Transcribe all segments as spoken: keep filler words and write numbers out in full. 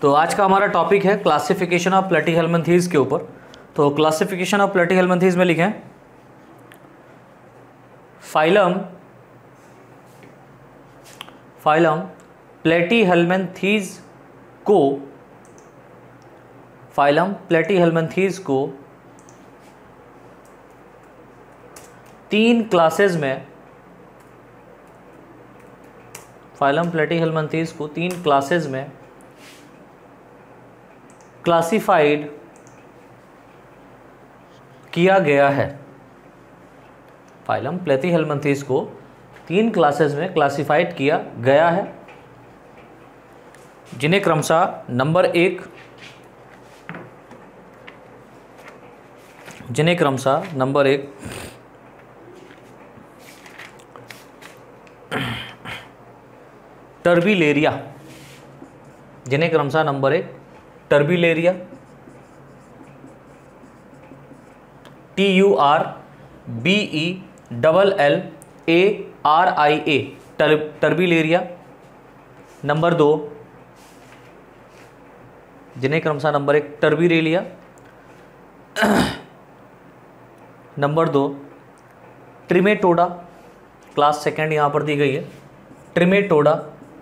तो आज का हमारा टॉपिक है क्लासिफिकेशन ऑफ प्लेटीहेल्मिन्थीज के ऊपर। तो क्लासिफिकेशन ऑफ प्लेटीहेल्मिन्थीज में लिखें फाइलम फाइलम प्लेटीहेल्मिन्थीज को फाइलम प्लेटीहेल्मिन्थीज को तीन क्लासेस में फाइलम प्लेटीहेल्मिन्थीज को तीन क्लासेस में क्लासिफाइड किया गया है। फाइलम प्लेटीहेल्मिन्थीज को तीन क्लासेस में क्लासिफाइड किया गया है, जिन्हें क्रमशः नंबर एक जिन्हें क्रमशः नंबर एक टर्बिलेरिया जिन्हें क्रमशः नंबर एक turbellaria T U R B E double L A R I A turbellaria. Number दो जिन्हें क्रमशः नंबर एक टर्बिलेरिया नंबर दो ट्रिमेटोडा, क्लास सेकेंड यहाँ पर दी गई है। Trematoda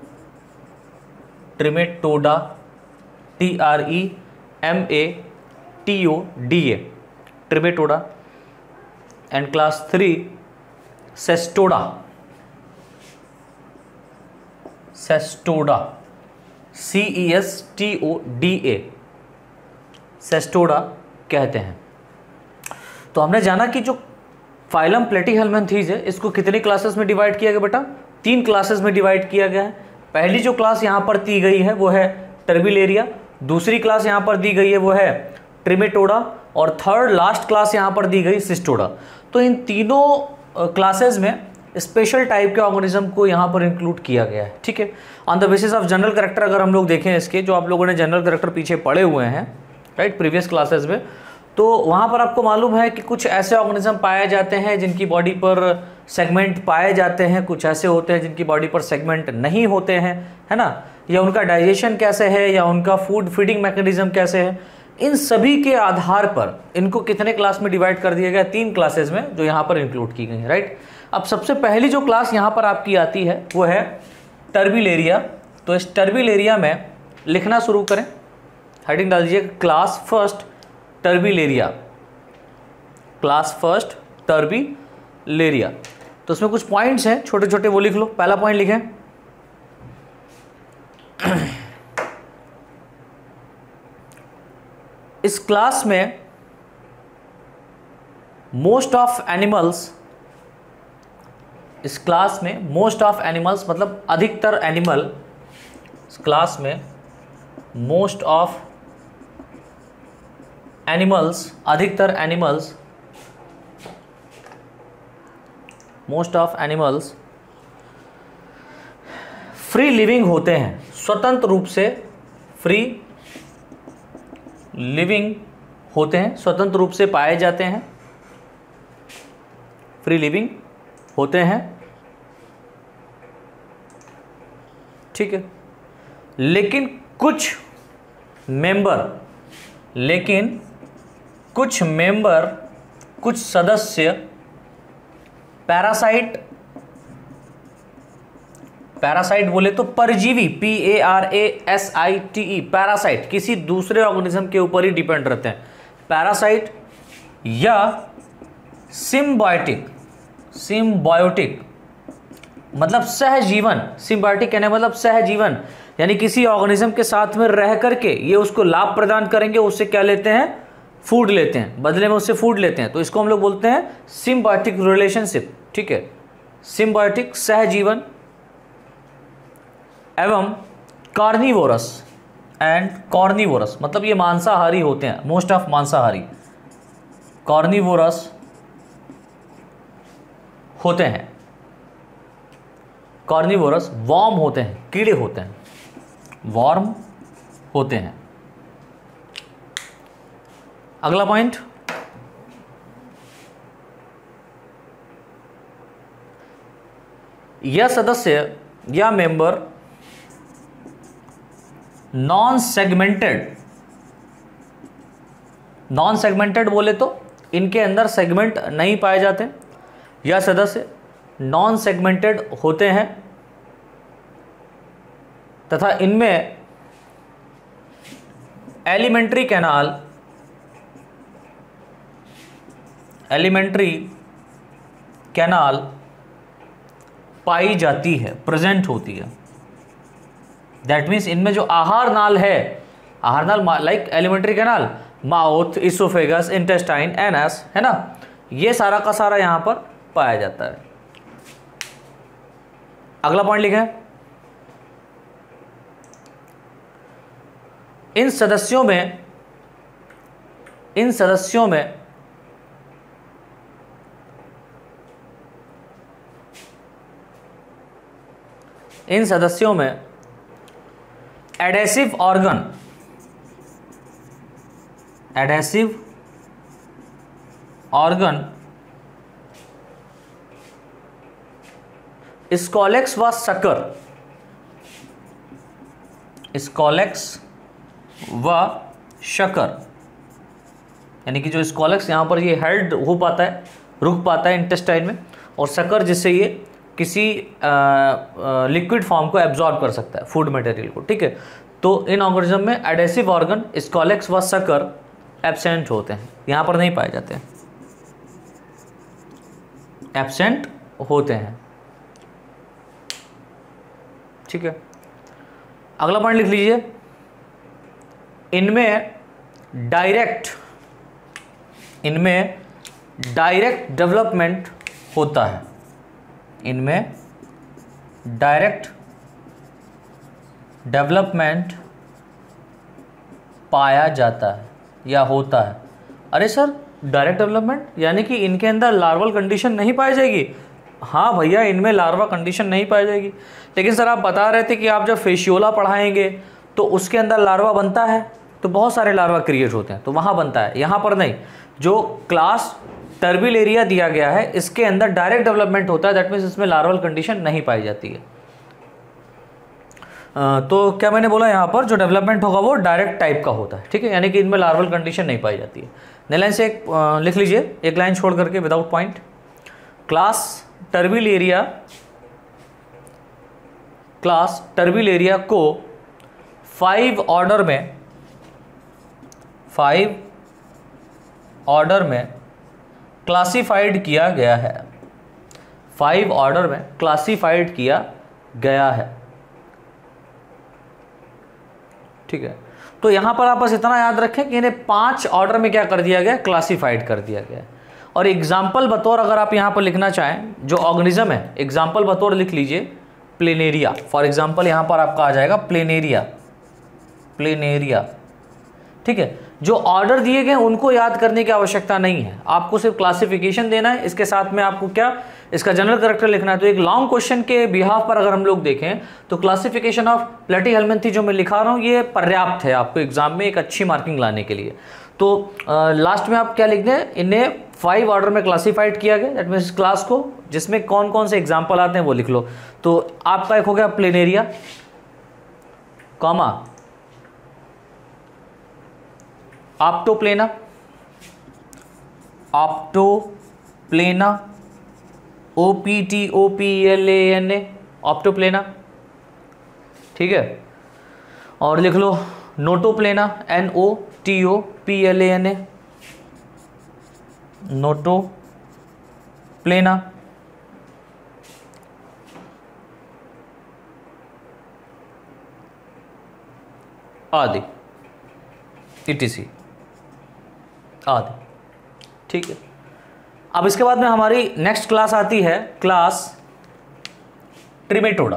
trematoda T R E M A T O D A trematoda. And class three cestoda cestoda C E S T O D A cestoda कहते हैं। तो हमने जाना कि जो फाइलम प्लेटीहेल्मिन्थीज है इसको कितने क्लासेस में डिवाइड किया गया बेटा? तीन क्लासेस में डिवाइड किया गया है। पहली जो क्लास यहाँ पर दी गई है वो है टर्बिलेरिया, दूसरी क्लास यहाँ पर दी गई है वो है ट्रिमेटोडा, और थर्ड लास्ट क्लास यहाँ पर दी गई सिस्टोडा। तो इन तीनों क्लासेस में स्पेशल टाइप के ऑर्गेनिज्म को यहाँ पर इंक्लूड किया गया है। ठीक है, on the basis of general character अगर हम लोग देखें इसके, जो आप लोगों ने जनरल कैरेक्टर पीछे पढ़े हुए हैं राइट प्रीवियस क्लासेस में, तो वहाँ पर आपको मालूम है कि कुछ ऐसे ऑर्गेनिज्म पाए जाते हैं जिनकी बॉडी पर सेगमेंट पाए जाते हैं, कुछ ऐसे होते हैं जिनकी बॉडी पर सेगमेंट नहीं होते हैं, है ना, या उनका डाइजेशन कैसे है या उनका फूड फीडिंग मैकेनिज्म कैसे है। इन सभी के आधार पर इनको कितने क्लास में डिवाइड कर दिया गया? तीन क्लासेस में, जो यहाँ पर इंक्लूड की गई है राइट। अब सबसे पहली जो क्लास यहाँ पर आपकी आती है वो है टर्बिलेरिया। तो इस टर्बिलेरिया में लिखना शुरू करें, हेडिंग डाल दीजिए class first turbellaria, class first turbellaria. तो उसमें कुछ पॉइंट्स हैं छोटे छोटे, वो लिख लो। पहला पॉइंट लिखें इस क्लास में मोस्ट ऑफ एनिमल्स इस क्लास में मोस्ट ऑफ एनिमल्स मतलब अधिकतर एनिमल, इस क्लास में मोस्ट ऑफ एनिमल्स अधिकतर animals most of animals free living होते हैं, स्वतंत्र रूप से फ्री लिविंग होते हैं, स्वतंत्र रूप से पाए जाते हैं, फ्री लिविंग होते हैं। ठीक है, लेकिन कुछ मेंबर लेकिन कुछ मेंबर कुछ सदस्य पैरासाइट पैरासाइट बोले तो परजीवी, P A R A S I T E, parasite किसी दूसरे ऑर्गेनिज्म के ऊपर ही डिपेंड रहते हैं। पैरासाइट या सिम्बायोटिक सिम्बायोटिक मतलब सहजीवन, सिम्बायोटिक कहने मतलब सहजीवन, यानी किसी ऑर्गेनिज्म के साथ में रह करके ये उसको लाभ प्रदान करेंगे, उससे क्या लेते हैं? फूड लेते हैं, बदले में उससे फूड लेते हैं। तो इसको हम लोग बोलते हैं सिम्बायोटिक रिलेशनशिप। ठीक है, सिम्बायोटिक सहजीवन एवं कार्निवोरस एंड कार्निवोरस मतलब ये मांसाहारी होते हैं, मोस्ट ऑफ मांसाहारी कार्निवोरस होते हैं। कार्निवोरस वॉर्म होते हैं, कीड़े होते हैं, वॉर्म होते हैं। अगला पॉइंट, यह सदस्य या member non segmented, non segmented बोले तो इनके अंदर सेगमेंट नहीं पाए जाते, यह सदस्य नॉन सेगमेंटेड होते हैं तथा इनमें एलिमेंट्री कैनाल, एलिमेंट्री कैनाल पाई जाती है, प्रेजेंट होती है। दैट मीन्स इनमें जो आहार नाल है, आहार नाल like alimentary canal, mouth, oesophagus, intestine, anus, है ना, ये सारा का सारा यहां पर पाया जाता है। अगला पॉइंट लिखें, इन सदस्यों में इन सदस्यों में इन सदस्यों में adhesive organ, adhesive organ scolex व शकर, स्कॉलेक्स व शकर, यानी कि जो स्कॉलेक्स यहाँ पर ये हेल्ड हो पाता है, रुक पाता है इंटेस्टाइन में, और शकर जिससे ये किसी लिक्विड फॉर्म को एब्जॉर्ब कर सकता है, फूड मटेरियल को, ठीक है। तो इन ऑर्गेनिज्म में एडेसिव ऑर्गन स्कॉलेक्स व शकर एब्सेंट होते हैं, यहाँ पर नहीं पाए जाते हैं, एब्सेंट होते हैं, ठीक है। अगला पॉइंट लिख लीजिए, इनमें डायरेक्ट इनमें डायरेक्ट डेवलपमेंट होता है, इनमें डायरेक्ट डेवलपमेंट पाया जाता है या होता है। अरे सर, डायरेक्ट डेवलपमेंट यानी कि इनके अंदर लार्वल कंडीशन नहीं पाई जाएगी? हाँ भैया, इनमें लार्वा कंडीशन नहीं पाई जाएगी, लेकिन सर आप बता रहे थे कि आप जब फेशियोला पढ़ाएंगे तो उसके अंदर लार्वा बनता है, तो बहुत सारे लार्वा क्रिएट होते हैं, तो वहाँ बनता है, यहाँ पर नहीं। जो क्लास टर्बिलेरिया दिया गया है इसके अंदर डायरेक्ट डेवलपमेंट होता है, दैट मीन्स इसमें लार्वल कंडीशन नहीं पाई जाती है। तो क्या मैंने बोला, यहाँ पर जो डेवलपमेंट होगा वो डायरेक्ट टाइप का होता है, ठीक है, यानी कि इनमें लार्वल कंडीशन नहीं पाई जाती है। नई लाइन से एक लिख लीजिए, एक लाइन छोड़ करके without point, class turbellaria class turbellaria को फाइव ऑर्डर में फाइव ऑर्डर में क्लासिफाइड किया गया है, फाइव ऑर्डर में क्लासिफाइड किया गया है, ठीक है। तो यहां पर आप बस इतना याद रखें कि इन्हें पांच ऑर्डर में क्या कर दिया गया, क्लासिफाइड कर दिया गया। और एग्जाम्पल बतौर अगर आप यहां पर लिखना चाहें जो ऑर्गेनिज्म है, एग्जाम्पल बतौर लिख लीजिए प्लेनेरिया, फॉर एग्जाम्पल यहां पर आपका आ जाएगा प्लेनेरिया, प्लेनेरिया, ठीक है। जो ऑर्डर दिए गए उनको याद करने की आवश्यकता नहीं है, आपको सिर्फ क्लासिफिकेशन देना है, इसके साथ में आपको क्या, इसका जनरल कैरेक्टर लिखना है। तो एक लॉन्ग क्वेश्चन के बिहाफ पर अगर हम लोग देखें तो क्लासिफिकेशन ऑफ प्लेटीहेल्मिन्थी जो मैं लिखा रहा हूँ ये पर्याप्त है आपको एग्जाम में एक अच्छी मार्किंग लाने के लिए। तो लास्ट में आप क्या लिख दें, इन्हें फाइव ऑर्डर में क्लासिफाइड किया गया, दैट मीन्स क्लास को, जिसमें कौन कौन से एग्जाम्पल आते हैं वो लिख लो। तो आपका एक हो गया planaria, comma optoplana, optoplana, O P T O P L A N A, optoplana, ठीक है। और लिख लो notoplana, N O T O P L A N A, notoplana. आदि ईटीसी आदि, ठीक है। अब इसके बाद में हमारी नेक्स्ट क्लास आती है क्लास ट्रिमेटोडा,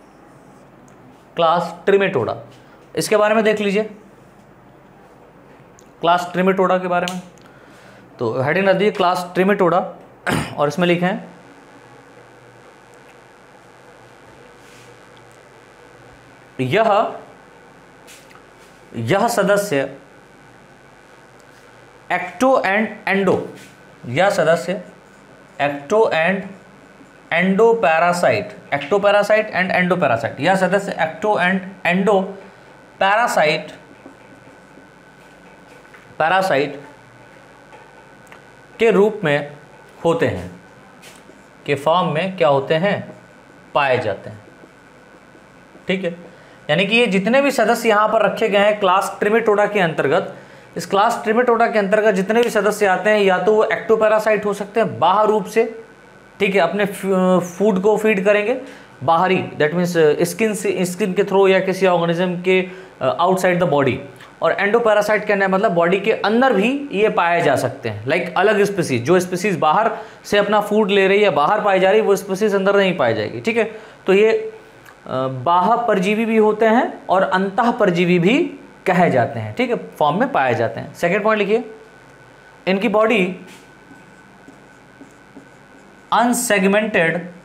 क्लास ट्रिमेटोडा। इसके बारे में देख लीजिए, क्लास ट्रिमेटोडा के बारे में। तो हेडिंग रख दीजिए क्लास ट्रिमेटोडा और इसमें लिखें यह यह सदस्य एक्टो एंड एंडो, यह सदस्य ecto and endo parasite, ecto parasite and endo parasite, यह सदस्य ecto and endo parasite parasite के रूप में होते हैं, के फॉर्म में क्या होते हैं, पाए जाते हैं। ठीक है, यानी कि ये जितने भी सदस्य यहाँ पर रखे गए हैं क्लास ट्रिमेटोडा के अंतर्गत, इस क्लास ट्रिमेटोडा के अंतर्गत जितने भी सदस्य आते हैं या तो वो एक्टोपैरासाइट हो सकते हैं बाहर रूप से, ठीक है, अपने फूड को फीड करेंगे बाहरी, दैट मीन्स स्किन से, स्किन के थ्रू या किसी ऑर्गेनिज्म के आउटसाइड द बॉडी, और एंडोपैरासाइट कहना है मतलब बॉडी के अंदर भी ये पाए जा सकते हैं। लाइक like अलग स्पीसीज, जो स्पीसीज बाहर से अपना फूड ले रही है, बाहर पाई जा रही है, वो स्पीसीज अंदर नहीं पाई जाएगी। ठीक है, तो ये बाह्य परजीवी भी होते हैं और अंतः परजीवी भी कहे जाते हैं। ठीक है, फॉर्म में पाए जाते हैं। सेकेंड पॉइंट लिखिए, इनकी बॉडी अनसेगमेंटेड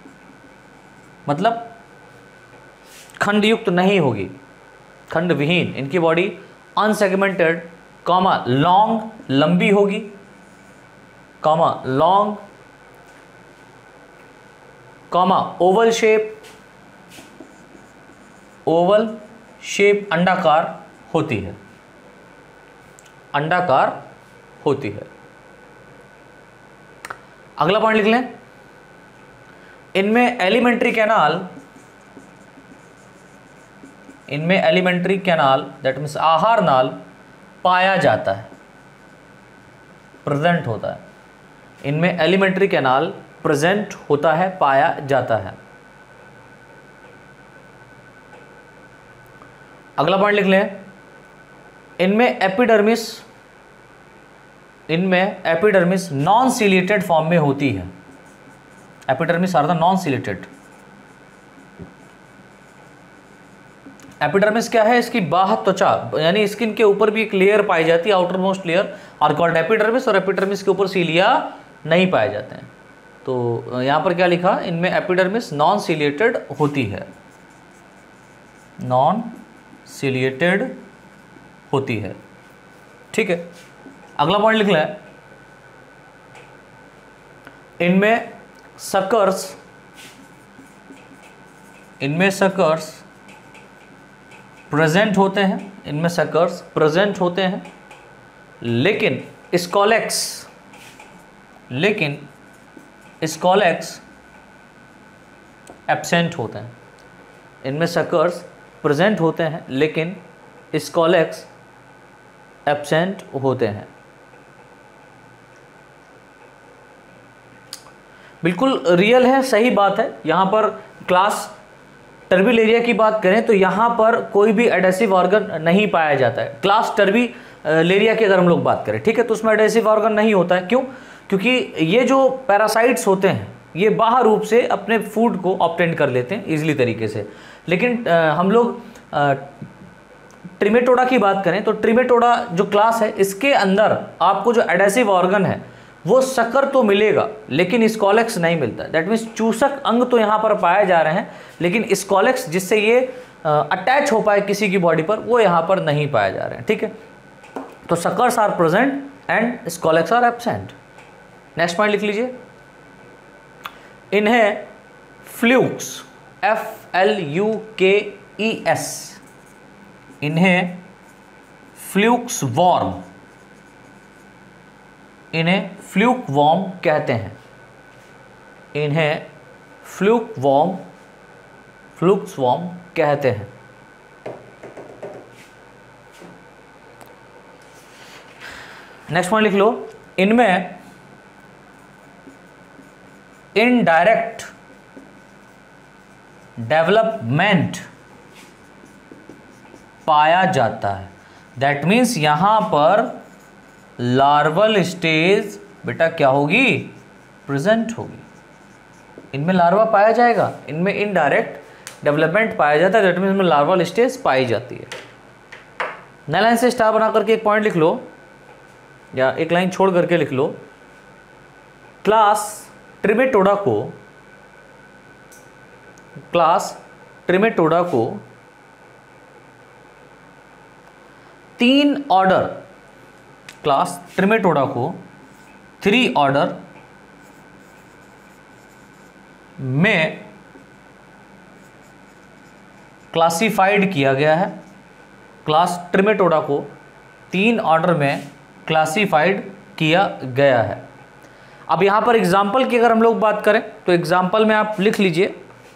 मतलब खंडयुक्त नहीं होगी, खंड विहीन। इनकी बॉडी अनसेगमेंटेड कॉमा लॉन्ग लंबी होगी, comma long comma oval shape oval shape अंडाकार होती है, अंडाकार होती है। अगला पॉइंट लिख लें, इनमें एलिमेंट्री कैनाल इनमें एलिमेंट्री कैनाल दैट मीन्स आहार नाल पाया जाता है, प्रेजेंट होता है। इनमें एलिमेंट्री कैनाल प्रेजेंट होता है, पाया जाता है। अगला पॉइंट लिख लें, इनमें एपिडर्मिस इनमें एपिडर्मिस नॉन सिलेटेड फॉर्म में होती है। Epidermis are the non ciliated. Epidermis क्या है, इसकी बाह्य त्वचा यानी स्किन के ऊपर भी एक लेयर पाई जाती है, outer most layer are called epidermis, और एपिडर्मिस के ऊपर सीलिया नहीं पाए जाते हैं। तो यहां पर क्या लिखा, इनमें एपिडर्मिस नॉन सिलेटेड होती है, नॉन सिलिएटेड होती है। ठीक है, अगला पॉइंट लिख लें, इनमें सकर्स इनमें सकर्स प्रेजेंट होते हैं, इनमें सकर्स प्रेजेंट होते हैं, लेकिन स्कॉलेक्स लेकिन स्कॉलेक्स एब्सेंट होते हैं। इनमें सकर्स प्रेजेंट होते हैं लेकिन स्कॉलेक्स एब्सेंट होते हैं। बिल्कुल रियल है, सही बात है। यहाँ पर क्लास टर्बिलेरिया की बात करें तो यहाँ पर कोई भी एडेसिव ऑर्गन नहीं पाया जाता है। क्लास टर्बिलेरिया की अगर हम लोग बात करें, ठीक है, तो उसमें एडेसिव ऑर्गन नहीं होता है। क्यों? क्योंकि ये जो पैरासाइट्स होते हैं ये बाह्य रूप से अपने फूड को ऑब्टेन कर लेते हैं इजीली तरीके से। लेकिन आ, हम लोग ट्रिमेटोडा की बात करें तो ट्रिमेटोडा जो क्लास है इसके अंदर आपको जो एडेसिव ऑर्गन है वो सकर तो मिलेगा लेकिन स्कॉलेक्स नहीं मिलता। दैट मीन्स चूसक अंग तो यहाँ पर पाए जा रहे हैं लेकिन स्कॉलेक्स जिससे ये अटैच हो पाए किसी की बॉडी पर वो यहाँ पर नहीं पाए जा रहे हैं। ठीक है, तो suckers are present and scolex are absent. Next point लिख लीजिए, इन्हें flukes F L U K E S इन्हें फ्लूक्स वॉर्म इन्हें फ्लूक वॉर्म कहते हैं। इन्हें फ्लूक वॉर्म फ्लूक्स वॉर्म कहते हैं। नेक्स्ट पॉइंट लिख लो, इनमें इनडायरेक्ट डेवलपमेंट पाया जाता है। दैट मीन्स यहां पर लार्वल स्टेज बेटा क्या होगी, प्रेजेंट होगी। इनमें लार्वा पाया जाएगा, इनमें इनडायरेक्ट डेवलपमेंट पाया जाता है। दैट मीन्स इनमें लार्वल स्टेज पाई जाती है। नए लाइन से स्टार बना करके एक पॉइंट लिख लो या एक लाइन छोड़ करके लिख लो, क्लास ट्रिमेटोडा को क्लास ट्रिमेटोडा को तीन ऑर्डर क्लास ट्रिमेटोडा को थ्री ऑर्डर में क्लासिफाइड किया गया है। क्लास ट्रिमेटोडा को तीन ऑर्डर में क्लासिफाइड किया गया है। अब यहाँ पर एग्जाम्पल की अगर हम लोग बात करें तो एग्जाम्पल में आप लिख लीजिए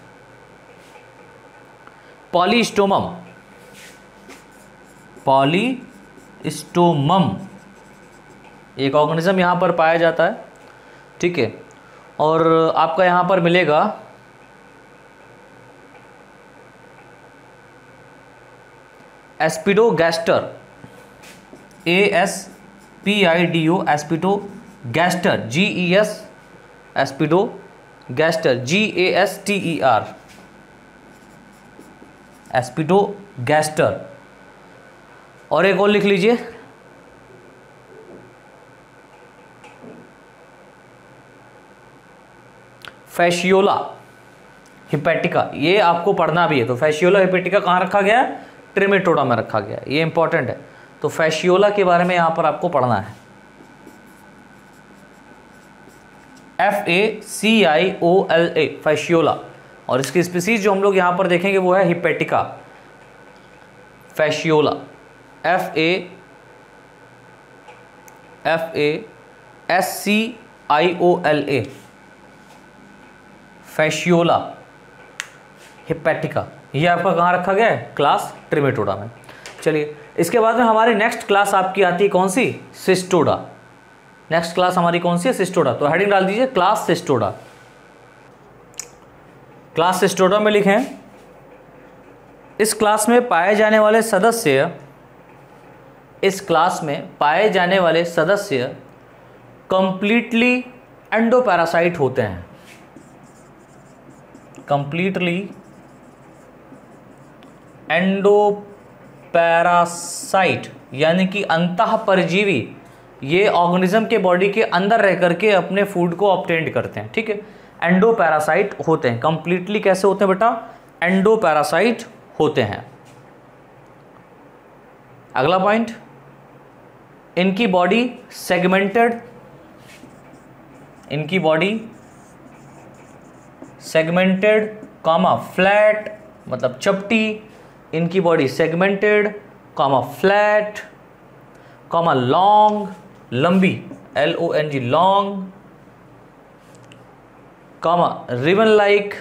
पॉलीस्टोमम, पॉलीस्टोमम एक ऑर्गेनिज्म यहाँ पर पाया जाता है, ठीक है। और आपका यहाँ पर मिलेगा aspidogaster, A S P I D O, aspidogaster, G E S, aspidogaster, G A S T E R, aspidogaster. और एक और लिख लीजिए फैशियोला हिपैटिका, ये आपको पढ़ना भी है। तो फैशियोला हिपैटिका कहाँ रखा गया है? ट्रिमेटोडा में रखा गया है, ये इंपॉर्टेंट है। तो फैशियोला के बारे में यहाँ पर आपको पढ़ना है, F A C I O L A, फैशियोला। और इसकी स्पीसीज जो हम लोग यहाँ पर देखेंगे वो है hepatica fasciola, F A F A S C I O L A, fasciola hepatica. ये आपका कहाँ रखा गया है? क्लास ट्रिमेटोडा में। चलिए, इसके बाद में हमारी नेक्स्ट क्लास आपकी आती है कौन सी? सिस्टोडा। नेक्स्ट क्लास हमारी कौन सी है? सिस्टोडा। तो हेडिंग डाल दीजिए क्लास सिस्टोडा। क्लास सिस्टोडा में लिखें, इस क्लास में पाए जाने वाले सदस्य इस क्लास में पाए जाने वाले सदस्य कंप्लीटली एंडोपैरासाइट होते हैं, कंप्लीटली एंडोपैरासाइट यानी कि अंतः परजीवी। ये ऑर्गेनिज्म के बॉडी के अंदर रह करके अपने फूड को ऑब्टेंड करते हैं, ठीक है। एंडोपैरासाइट होते हैं। कंप्लीटली कैसे होते हैं बेटा? एंडोपैरासाइट होते हैं। अगला पॉइंट, इनकी बॉडी सेगमेंटेड, इनकी बॉडी सेगमेंटेड कॉमा फ्लैट मतलब चपटी, इनकी body segmented comma flat comma long, लंबी, L O N G long, comma ribbon like,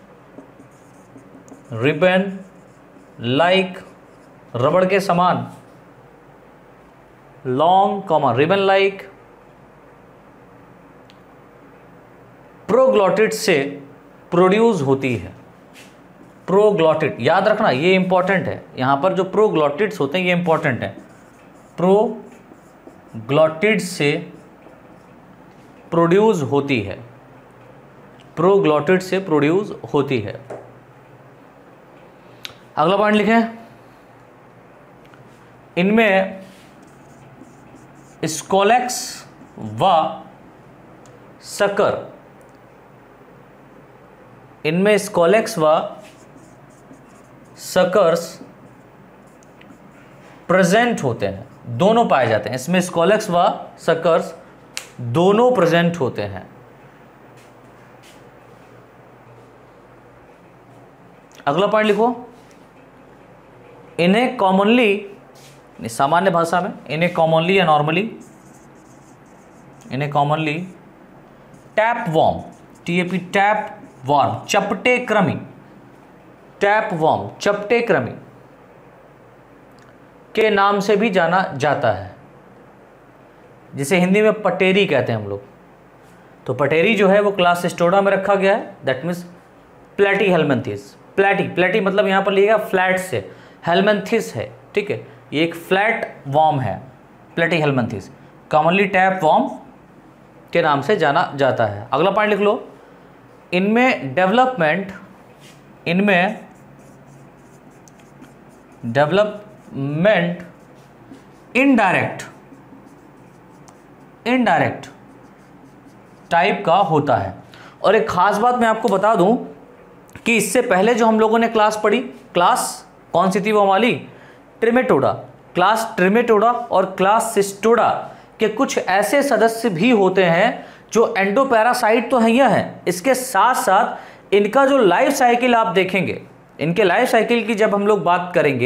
ribbon like रबड़ के समान, long comma ribbon like. Proglottid से प्रोड्यूस होती है, प्रोग्लॉटिड याद रखना, ये इंपॉर्टेंट है। यहां पर जो प्रोग्लॉटिड्स होते हैं ये इंपॉर्टेंट है। प्रोग्लॉटिड से प्रोड्यूस होती है, प्रोग्लॉटिड से प्रोड्यूस होती है। अगला पॉइंट लिखें, इनमें स्कोलेक्स व सकर, इनमें स्कोलेक्स व सकर्स प्रेजेंट होते हैं, दोनों पाए जाते हैं। इसमें स्कोलेक्स व सकर्स दोनों प्रेजेंट होते हैं। अगला पॉइंट लिखो, इन्हें कॉमनली, सामान्य भाषा में इन्हें कॉमनली या नॉर्मली, इन्हें commonly tapeworm, T A P tapeworm, चपटे क्रमी, टैप वॉर्म चपटे क्रमी के नाम से भी जाना जाता है, जिसे हिंदी में पटेरी कहते हैं हम लोग। तो पटेरी जो है वो क्लास सिस्टोडा में रखा गया है, दैट मीन्स प्लेटी हेलमेंथिस। प्लेटी प्लेटी मतलब यहाँ पर लिएगा फ्लैट से, हेलमेंथिस है, ठीक है। ये एक फ्लैट वॉर्म है, प्लेटी हेलमेंथिस, कॉमनली टैप वॉर्म के नाम से जाना जाता है। अगला पॉइंट लिख लो, इनमें डेवलपमेंट, इनमें डेवलपमेंट इनडायरेक्ट, इनडायरेक्ट टाइप का होता है। और एक खास बात मैं आपको बता दूं कि इससे पहले जो हम लोगों ने क्लास पढ़ी, क्लास कौन सी थी वो हमारी? ट्रिमेटोडा। क्लास ट्रिमेटोडा और क्लास सिस्टोडा के कुछ ऐसे सदस्य भी होते हैं जो एंडोपैरासाइट तो हैं हैं, इसके साथ साथ इनका जो लाइफ साइकिल आप देखेंगे, इनके लाइफ साइकिल की जब हम लोग बात करेंगे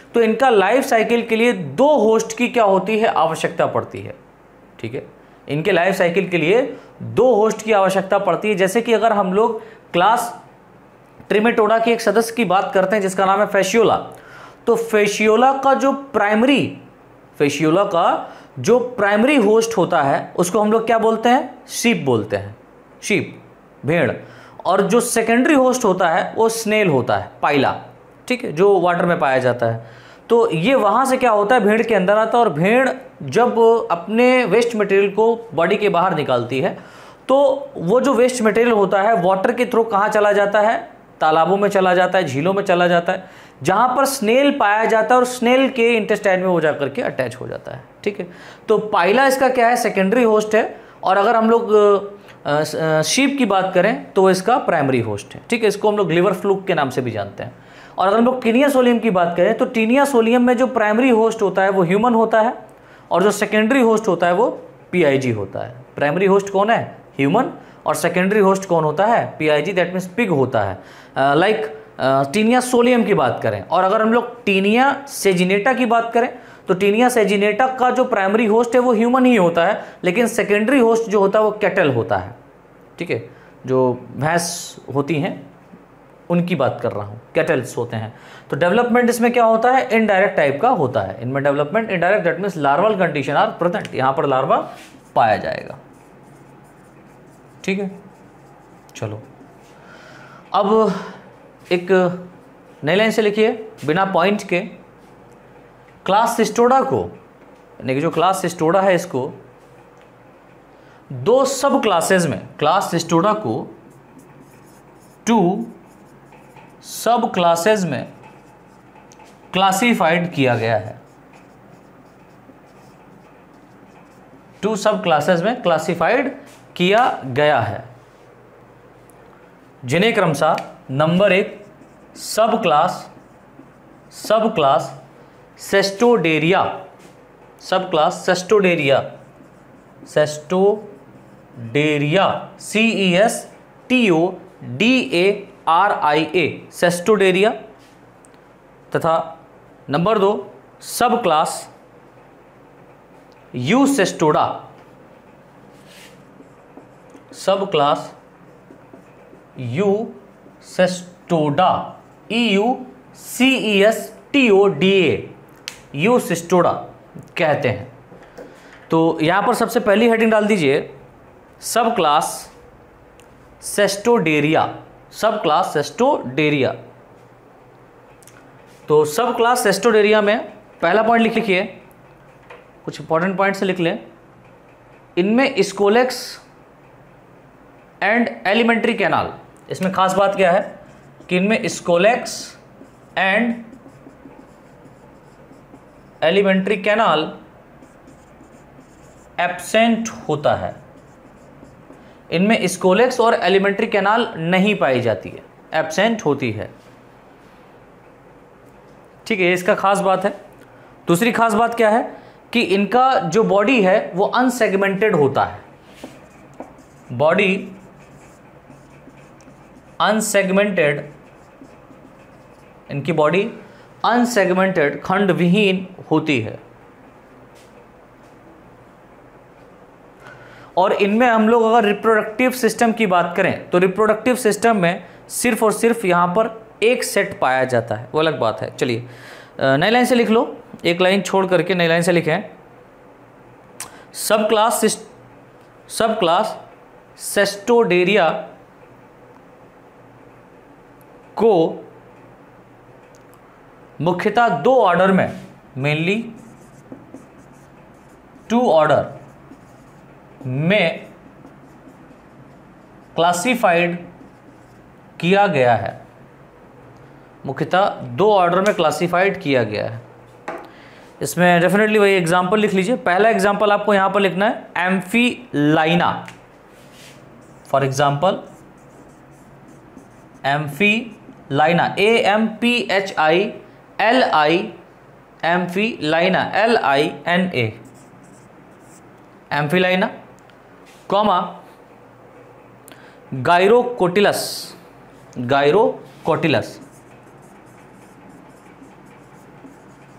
तो इनका लाइफ साइकिल के लिए दो होस्ट की क्या होती है, आवश्यकता पड़ती है। ठीक है, इनके लाइफ साइकिल के लिए दो होस्ट की आवश्यकता पड़ती है। जैसे कि अगर हम लोग क्लास ट्रिमेटोडा के एक सदस्य की बात करते हैं जिसका नाम है फेशियोला, तो फेशियोला का जो प्राइमरी फेशियोला का जो प्राइमरी होस्ट होता है उसको हम लोग क्या बोलते हैं, शीप बोलते हैं, शीप, भेड़। और जो सेकेंडरी होस्ट होता है वो स्नेल होता है, पाइला, ठीक है, जो वाटर में पाया जाता है। तो ये वहाँ से क्या होता है, भेड़ के अंदर आता है, और भेड़ जब अपने वेस्ट मटेरियल को बॉडी के बाहर निकालती है तो वो जो वेस्ट मटेरियल होता है वाटर के थ्रू कहाँ चला जाता है, तालाबों में चला जाता है, झीलों में चला जाता है, जहाँ पर स्नेल पाया जाता है, और स्नेल के इंटेस्टाइन में वो जा करके अटैच हो जाता है। ठीक है, तो पाइला इसका क्या है, सेकेंडरी होस्ट है। और अगर हम लोग शीप की बात करें तो इसका प्राइमरी होस्ट है। ठीक है, इसको हम लोग लिवर फ्लूक के नाम से भी जानते हैं। और अगर हम लोग टीनिया सोलियम की बात करें तो टीनिया सोलियम में जो प्राइमरी होस्ट होता है वो ह्यूमन होता है, और जो सेकेंडरी होस्ट होता है वो पीआईजी होता है। प्राइमरी होस्ट कौन है, ह्यूमन, और सेकेंडरी होस्ट कौन होता है, पीआईजी, दैट मीन्स पिग होता है। लाइक टीनिया सोलियम की बात करें, और अगर हम लोग टीनिया सेजिनेटा की बात करें तो टीनिया सेजिनेटा का जो प्राइमरी होस्ट है वो ह्यूमन ही होता है, लेकिन सेकेंडरी होस्ट जो होता है वो कैटल होता है। ठीक है, जो भैंस होती हैं उनकी बात कर रहा हूँ, कैटल्स होते हैं। तो डेवलपमेंट इसमें क्या होता है, इनडायरेक्ट टाइप का होता है। इनमें development indirect, that means larval condition are present, यहाँ पर लार्वा पाया जाएगा। ठीक है, चलो अब एक नई लाइन से लिखिए बिना पॉइंट के। क्लास सिस्टोडा को, यानी कि जो क्लास सिस्टोडा है, इसको दो सब क्लासेस में, क्लास सिस्टोडा को टू सब क्लासेस में क्लासिफाइड किया गया है। टू सब क्लासेस में क्लासिफाइड किया गया है, जिन्हें क्रमशः नंबर एक सब क्लास सब class Cestodaria, sub class Cestodaria, Cestodaria, C E S T O D A R I A, Cestodaria, तथा नंबर दो sub class Eucestoda, sub class Eucestoda, E U C E S T O D A, Eucestoda कहते हैं। तो यहाँ पर सबसे पहली heading डाल दीजिए सब क्लास सेस्टोडेरिया, सब क्लास सेस्टोडेरिया। तो सब क्लास सेस्टोडेरिया में पहला पॉइंट लिख लिखिए, कुछ इंपॉर्टेंट पॉइंट से लिख लें। इनमें स्कोलेक्स एंड एलिमेंट्री कैनाल, इसमें खास बात क्या है कि इनमें scolex and alimentary canal absent होता है। इनमें स्कोलेक्स और एलिमेंट्री कैनाल नहीं पाई जाती है, एब्सेंट होती है। ठीक है, इसका खास बात है। दूसरी खास बात क्या है कि इनका जो बॉडी है वो अनसेगमेंटेड होता है, बॉडी अनसेगमेंटेड, इनकी बॉडी अनसेगमेंटेड, खंड विहीन होती है। और इनमें हम लोग अगर रिप्रोडक्टिव सिस्टम की बात करें तो रिप्रोडक्टिव सिस्टम में सिर्फ और सिर्फ यहाँ पर एक सेट पाया जाता है, वो अलग बात है। चलिए नई लाइन से लिख लो, एक लाइन छोड़ करके नई लाइन से लिखें। सब क्लास सब क्लास सेस्टोडेरिया को मुख्यतः दो ऑर्डर में, मेनली टू ऑर्डर में क्लासिफाइड किया गया है, मुख्यतः दो ऑर्डर में क्लासिफाइड किया गया है। इसमें डेफिनेटली वही एग्जाम्पल लिख लीजिए। पहला एग्जाम्पल आपको यहां पर लिखना है Amphilina, for example Amphilina, A M P H I L I, Amphilina, L I N A, Amphilina, comma Gyrocotylus, Gyrocotylus,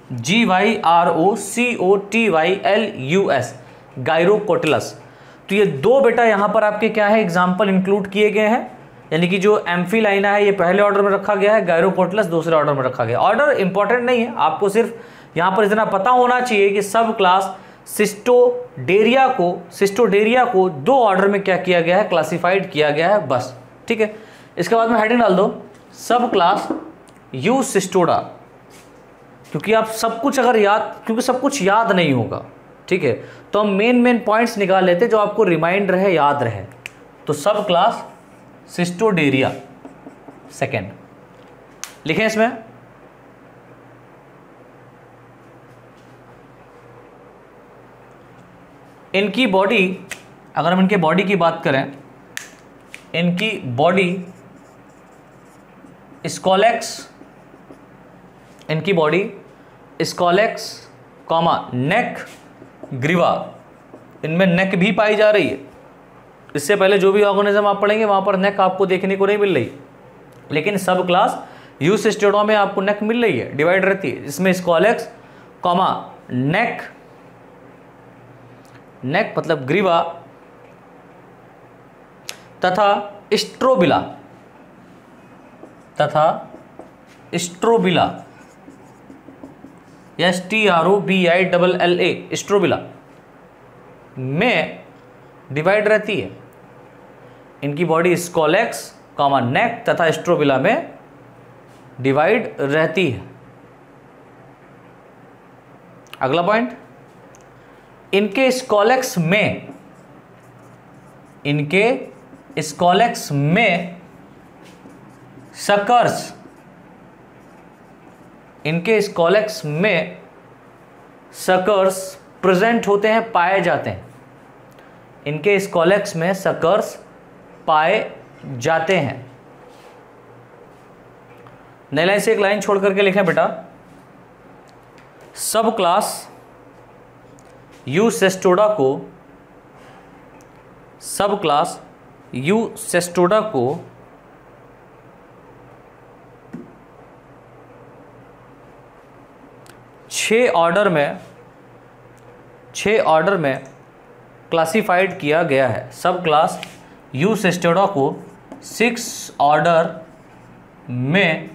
G Y R O C O T Y L U S, Gyrocotylus. तो ये दो बेटा यहाँ पर आपके क्या है example include किए गए हैं, यानी कि जो एम्फीलाइना है ये पहले ऑर्डर में रखा गया है, गायरोकोटिलस दूसरे ऑर्डर में रखा गया। ऑर्डर इंपॉर्टेंट नहीं है, आपको सिर्फ यहाँ पर इतना पता होना चाहिए कि सब क्लास सिस्टोडेरिया को सिस्टोडेरिया को दो ऑर्डर में क्या किया गया है, क्लासिफाइड किया गया है, बस। ठीक है, इसके बाद में हेडिंग डाल दो सब क्लास यूसिस्टोडा, क्योंकि आप सब कुछ अगर याद क्योंकि सब कुछ याद नहीं होगा, ठीक है, तो हम मेन मेन पॉइंट्स निकाल लेते जो आपको रिमाइंड रहे, याद रहे। तो सब क्लास सिस्टोडेरिया सेकेंड लिखें इसमें। इनकी बॉडी, अगर हम इनके बॉडी की बात करें, इनकी बॉडी स्कॉलेक्स, इनकी बॉडी स्कॉलेक्स कॉमा नेक ग्रीवा, इनमें नेक भी पाई जा रही है। इससे पहले जो भी ऑर्गेनिज्म आप पढ़ेंगे वहां पर नेक आपको देखने को नहीं मिल रही, लेकिन सब क्लास यूसिस्टोडा में आपको नेक मिल रही है, डिवाइड रहती है। इसमें स्कॉलेक्स कॉमा नेक, नेक मतलब ग्रीवा तथा स्ट्रोबिला, तथा strobila, S T R O B I double L A, strobila में डिवाइड रहती है। इनकी बॉडी स्कॉलेक्स कॉमा नेक तथा स्ट्रोबिला में डिवाइड रहती है। अगला पॉइंट, इनके स्कॉलेक्स में, इनके स्कॉलेक्स में सकर्स, इनके स्कॉलेक्स में सकर्स प्रेजेंट होते हैं, पाए जाते हैं। इनके स्कॉलेक्स में सकर्स पाए जाते हैं। नई लाइन से एक लाइन छोड़ करके लिखें बेटा, सब क्लास यूसिस्टोडा को, सब क्लास यूसिस्टोडा को छह ऑर्डर में छह ऑर्डर में क्लासिफाइड किया गया है। सब क्लास यूसिस्टोडा को सिक्स ऑर्डर में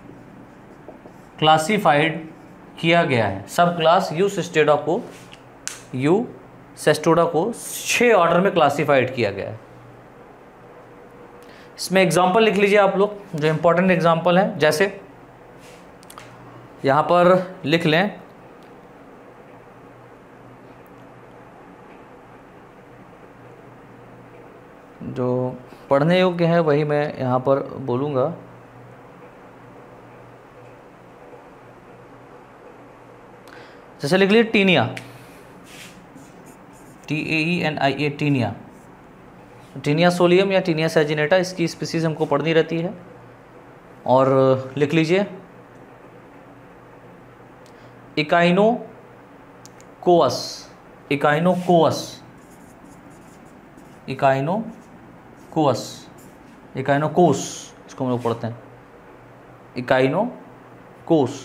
क्लासिफाइड किया गया है। सब क्लास यूसिस्टोडा को यूसिस्टोडा को छह ऑर्डर में क्लासिफाइड किया गया है। इसमें एग्जाम्पल लिख लीजिए आप लोग, जो इंपॉर्टेंट एग्जाम्पल हैं, जैसे यहाँ पर लिख लें जो पढ़ने योग्य है वही मैं यहाँ पर बोलूँगा। जैसे लिख लीजिए Taenia, T A E N I A, Taenia, Taenia solium या टीनिया सैजिनेटा, इसकी स्पीसीज हमको पढ़नी रहती है। और लिख लीजिए इकाइनोकोअस, इकाइनोकोअस, इकाइनोकोअस, इकाइनोकोस इसको हम लोग पढ़ते हैं, इकाइनोकोस।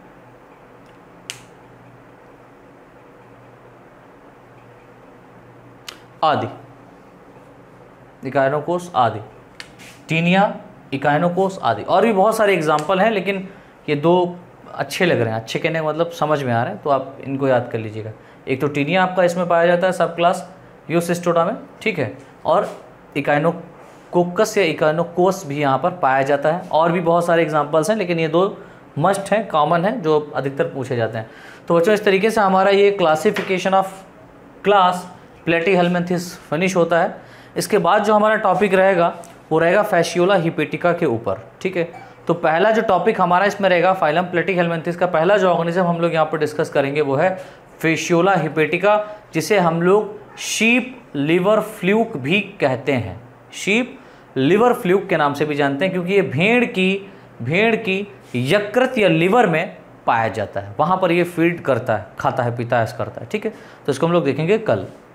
आदि, इकाइनोकोस आदि, टीनिया, इकाइनोकोस आदि। और भी बहुत सारे एग्जाम्पल हैं, लेकिन ये दो अच्छे लग रहे हैं, अच्छे कहने का मतलब समझ में आ रहे हैं, तो आप इनको याद कर लीजिएगा। एक तो टीनिया आपका इसमें पाया जाता है सब क्लास यूसिस्टोडा में, ठीक है, और इकाइनोकोकस या इकाइनोकोस भी यहाँ पर पाया जाता है। और भी बहुत सारे एग्जाम्पल्स हैं, लेकिन ये दो मस्ट हैं, कॉमन हैं, जो अधिकतर पूछे जाते हैं। तो बच्चों इस तरीके से हमारा ये classification of class Platyhelminthes finish होता है। इसके बाद जो हमारा टॉपिक रहेगा वो रहेगा फैसियोला हिपेटिका के ऊपर, ठीक है। तो पहला जो टॉपिक हमारा इसमें रहेगा फाइलम प्लेटीहेल्मिन्थेस का पहला जो ऑर्गेनिज्म हम लोग यहाँ पर डिस्कस करेंगे वो है फैसियोला हिपेटिका, जिसे हम लोग शीप लिवर फ्लूक भी कहते हैं। शीप लिवर फ्लूक के नाम से भी जानते हैं, क्योंकि ये भेड़ की भेड़ की यकृत या लिवर में पाया जाता है, वहाँ पर ये फीड करता है, खाता है, पीता है, करता है, ठीक है। तो इसको हम लोग देखेंगे कल।